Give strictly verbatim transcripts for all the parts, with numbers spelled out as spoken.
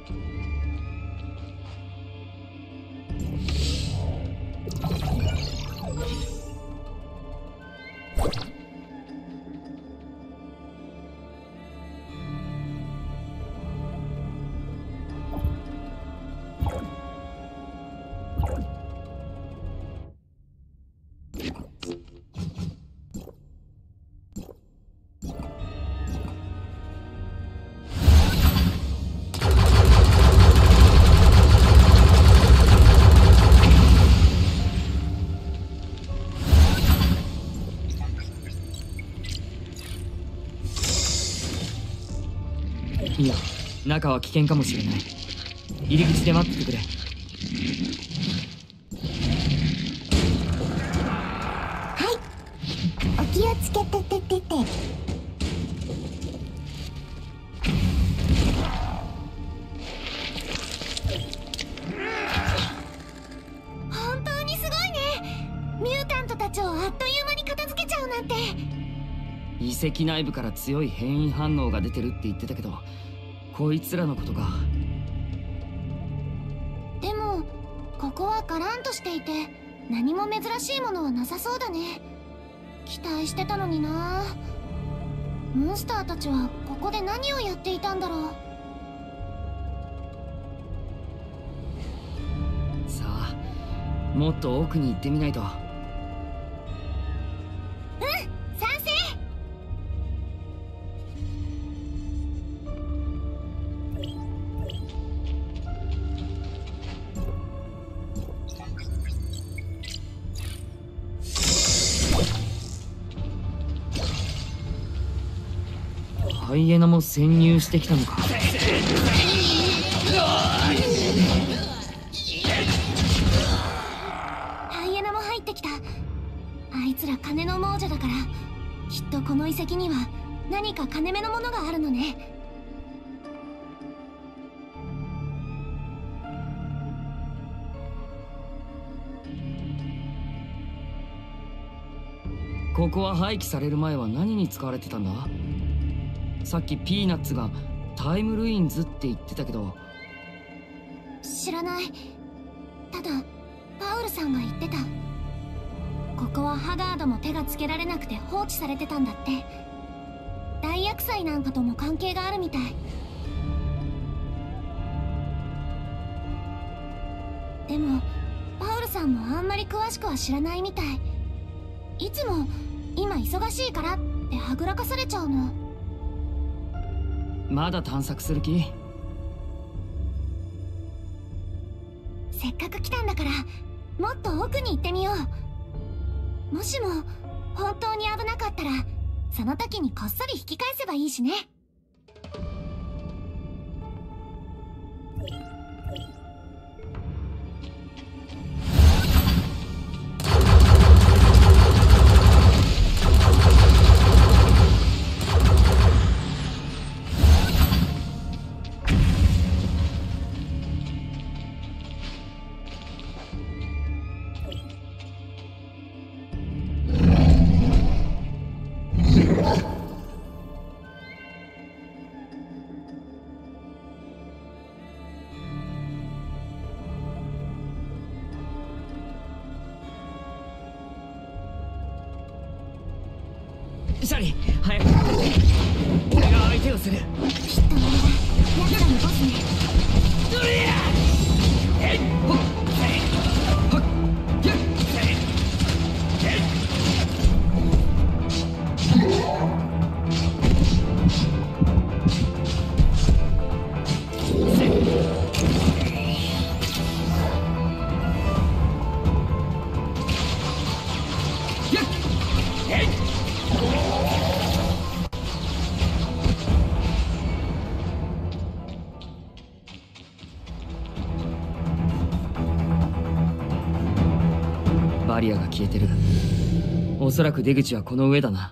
いや、中は危険かもしれない。入り口で待っててくれ。 はい、お気をつけてててて。本当にすごいね。ミュータントたちをあっという間に片付けちゃうなんて。 遺跡内部から強い変異反応が出てるって言ってたけど、こいつらのことか。 でもここはガランとしていて何も珍しいものはなさそうだね。期待してたのにな。モンスターたちはここで何をやっていたんだろう。 さあ、もっと奥に行ってみないと。ハイエナも潜入してきたのか。 ハイエナも入ってきた。あいつら金の亡者だから、きっとこの遺跡には何か金目のものがあるのね。 ここは廃棄される前は何に使われてたんだ？さっきピーナッツがタイムルインズって言ってたけど。 知らない。ただパウルさんが言ってた。ここはハガードも手がつけられなくて放置されてたんだって。大厄災なんかとも関係があるみたい。でもパウルさんもあんまり詳しくは知らないみたい。いつも今忙しいからってはぐらかされちゃうの。 まだ探索する気？ せっかく来たんだからもっと奥に行ってみよう。もしも本当に危なかったらその時にこっそり引き返せばいいしね。 シャリ、早く俺が相手をする。 きっと俺が奴らのボスね。 うりゃえっほっほっゆっえっバリアが消えてる。おそらく出口はこの上だな。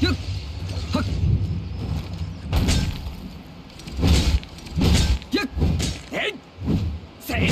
やっはっやっえいせい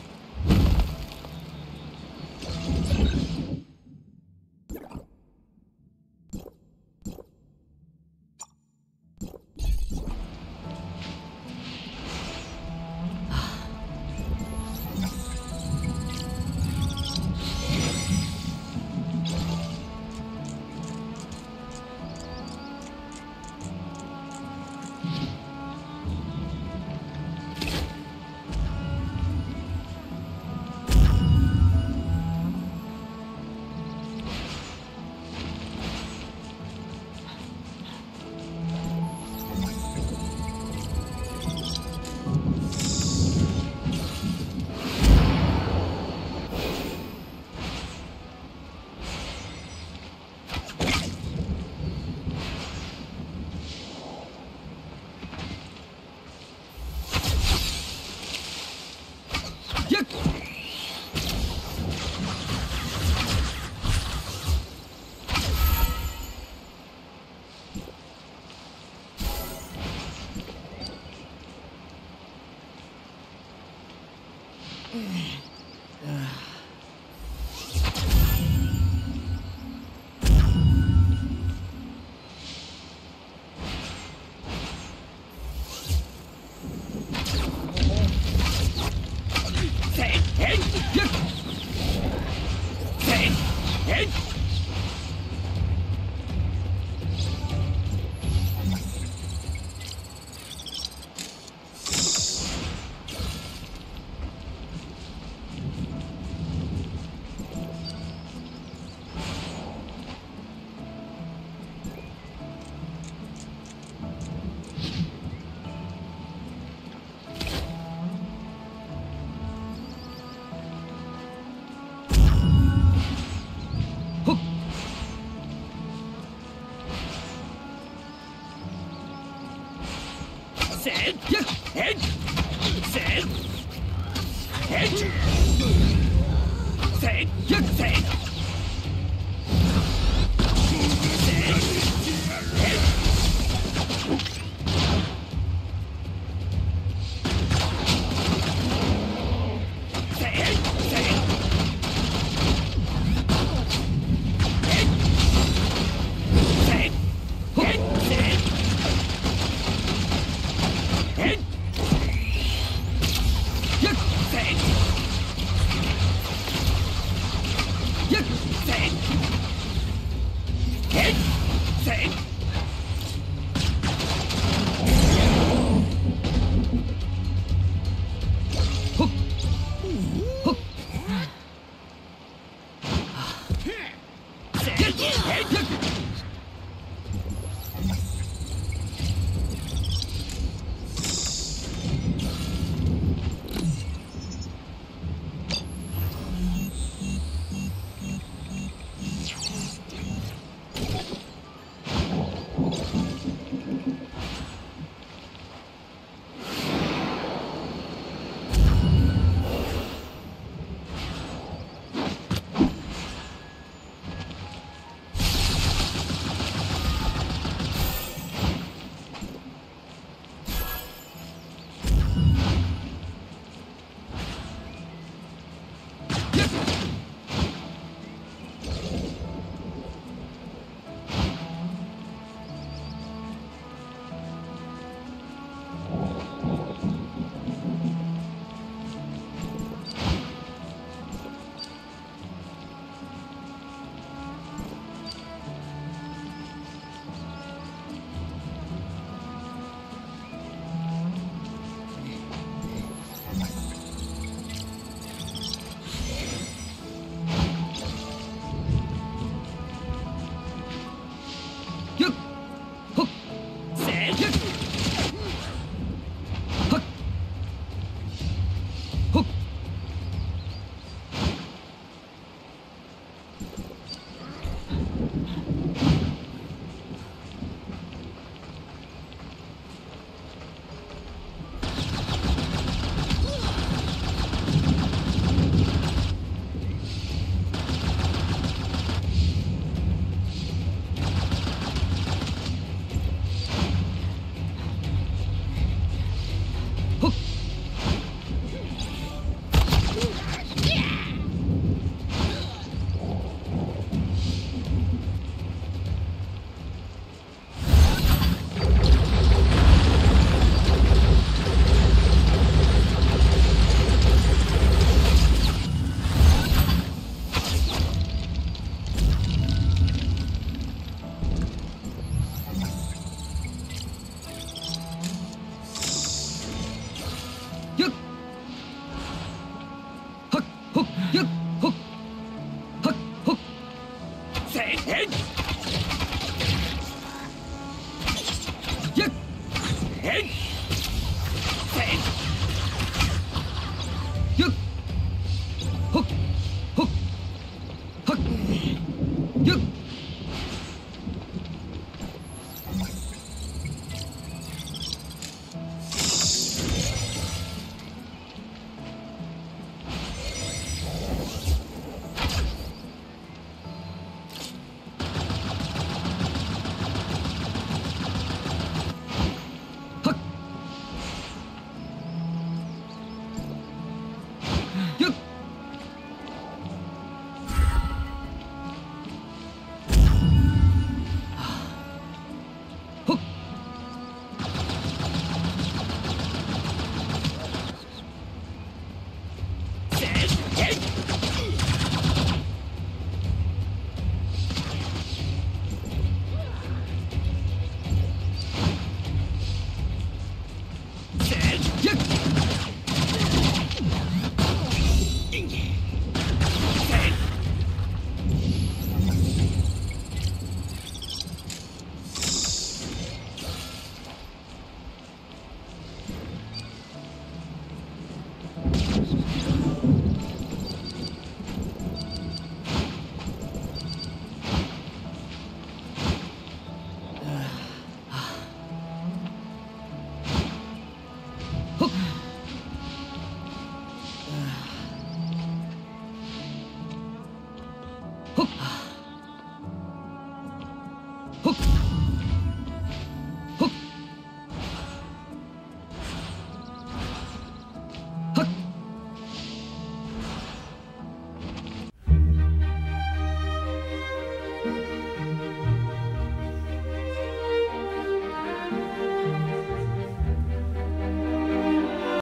せいやっへいせいへいせいやっせいやっへっやっへっやっほっほっはっやっやっほっやっほっほっほっ